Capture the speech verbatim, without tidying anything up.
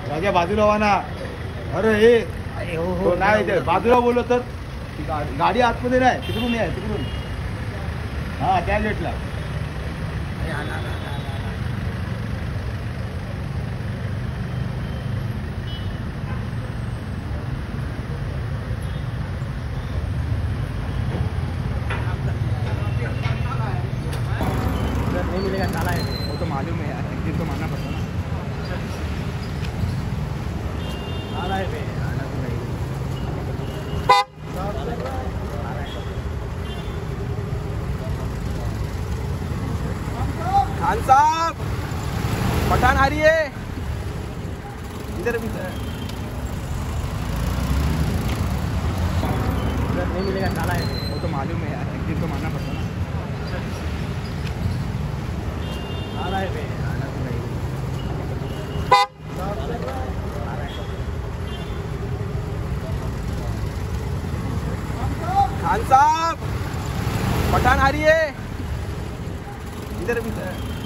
राजा बाजूला व्हा ना. अरे हे हो नाही ते बाजूला बोललो तर गाडी आतमध्ये नाही, तिकडून आहे तिकडून. हा त्या गेटला. नहीं मिलेगा काला है वो तो मालूम है यार, एक दिन तो मानना पड़ता ना. काला है बे, आना तो नहीं. खान साहब पठान आ रही है इधर भी. नहीं मिलेगा काला है वो तो मालूम है यार, एक दिन तो मानना पड़ता ना. काला है बे, आना तो नहीं. खान साहब पठान आ रही है इधर भी.